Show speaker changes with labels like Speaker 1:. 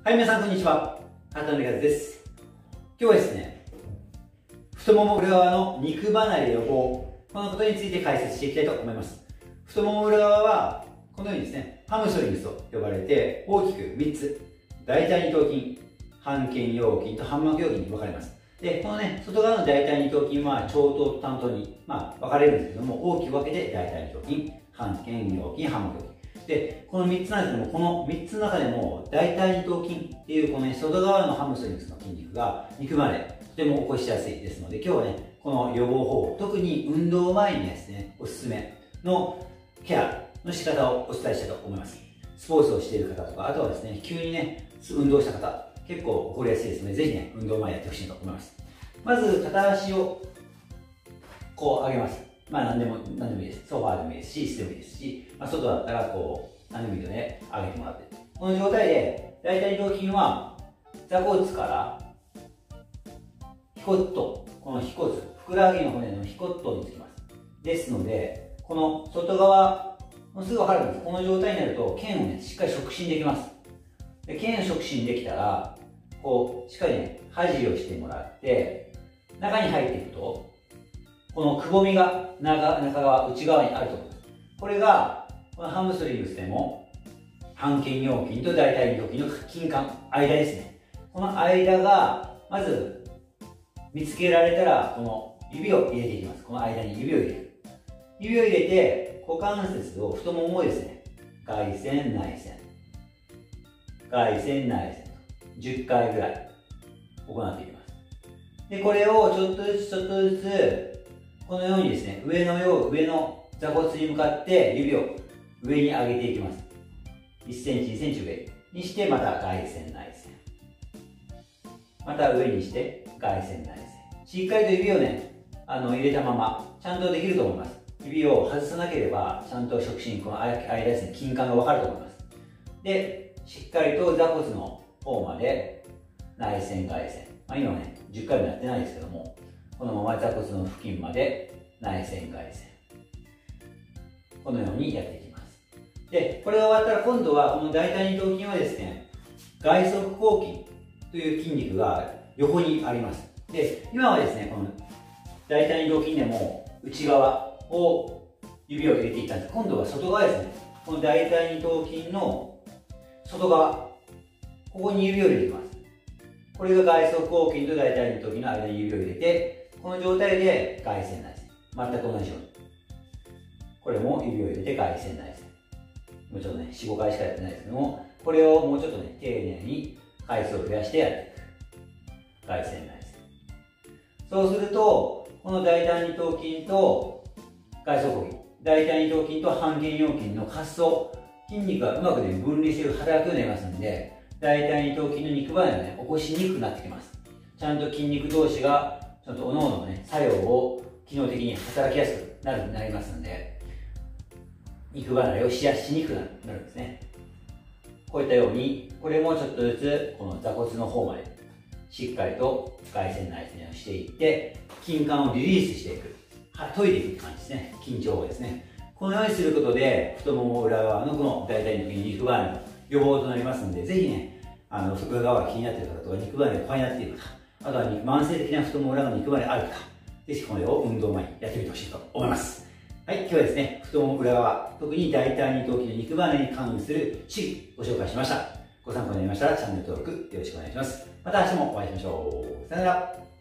Speaker 1: はい、皆さんこんにちは。畑野和です。今日はですね、太もも裏側の肉離れ予防、このことについて解説していきたいと思います。太もも裏側は、このようにですね、ハムストリングスと呼ばれて、大きく3つ、大腿二頭筋、半腱腰筋と半膜腰筋に分かれます。で、このね、外側の大腿二頭筋は腸と短頭に、分かれるんですけども、大きく分けて大腿二頭筋、半腱腰筋、半膜腰筋。で、この3つなんですけども、この3つの中でも、大腿二頭筋っていう、このね、外側のハムストリングスの筋肉が、肉離れ、とても起こしやすいですので、今日はね、この予防方法、特に運動前にですね、おすすめのケアの仕方をお伝えしたいと思います。スポーツをしている方とか、あとはですね、急にね、運動した方、結構起こりやすいですので、ぜひね、運動前やってほしいと思います。まず、片足を、こう上げます。何でもいいです。ソファーでもいいですし、椅子でもいいですし、外だったらこう、何でもいいので、上げてもらって。この状態で、大腿二頭筋は、座骨から、腓骨と、この腓骨、ふくらはぎの骨の腓骨頭につきます。ですので、この外側、すぐ分かるんです。この状態になると、腱をね、しっかり触診できます。で、腱を触診できたら、こう、しっかりね、端をしてもらって、中に入っていくと、このくぼみが中側、内側にあると思います。これが、このハムストリングスでも、半腱腰筋と大腿二頭筋の筋間、間ですね。この間が、まず、見つけられたら、この指を入れていきます。この間に指を入れる。指を入れて、股関節を、太ももをですね、外旋、内旋。外旋、内旋と。10回ぐらい行っていきます。で、これをちょっとずつ、このようにですね、上の座骨に向かって指を上に上げていきます。1センチ、2センチ上にして、また外旋、内旋。また上にして、外旋、内旋。しっかりと指をね、入れたまま、ちゃんとできると思います。指を外さなければ、ちゃんと触診、この間ですね、筋管がわかると思います。で、しっかりと座骨の方まで、内旋、外旋。今はね、10回もやってないですけども、このまま座骨の付近まで内旋外旋。このようにやっていきます。で、これが終わったら今度はこの大腿二頭筋はですね、外側広筋という筋肉が横にあります。で、今はですね、この大腿二頭筋でも内側を指を入れていったんです。今度は外側ですね。この大腿二頭筋の外側、ここに指を入れていきます。これが外側広筋と大腿二頭筋の間に指を入れて、この状態で外旋内旋。全く同じように。これも指を入れて外旋内旋。もうちょっとね、4、5回しかやってないですけども、これをもうちょっとね、丁寧に回数を増やしてやっていく。外旋内旋。そうすると、この大腿二頭筋と外側広筋、大腿二頭筋と半腱腰筋の滑走、筋肉がうまくね、分離している働きをなりますので、大腿二頭筋の肉離れをね、起こしにくくなってきます。ちゃんと筋肉同士が、ちゃんと各々のね、作用を機能的に働きやすくなりますので、肉離れをしにくくなるんですね。こういったように、これもちょっとずつ、この座骨の方まで、しっかりと外旋内旋をしていって、筋管をリリースしていく。研いでいくって感じですね。緊張をですね。このようにすることで、太もも裏側のこの大腿二頭筋肉離れの予防となりますので、ぜひね、裏側が気になっている方とか、肉離れが不安になっている方、あとは慢性的な太もも裏の肉離れがある方、ぜひこれを運動前にやってみてほしいと思います。はい、今日はですね、太もも裏側、特に大腿二頭筋の肉離れに関する知識をご紹介しました。ご参考になりましたらチャンネル登録よろしくお願いします。また明日もお会いしましょう。さよなら。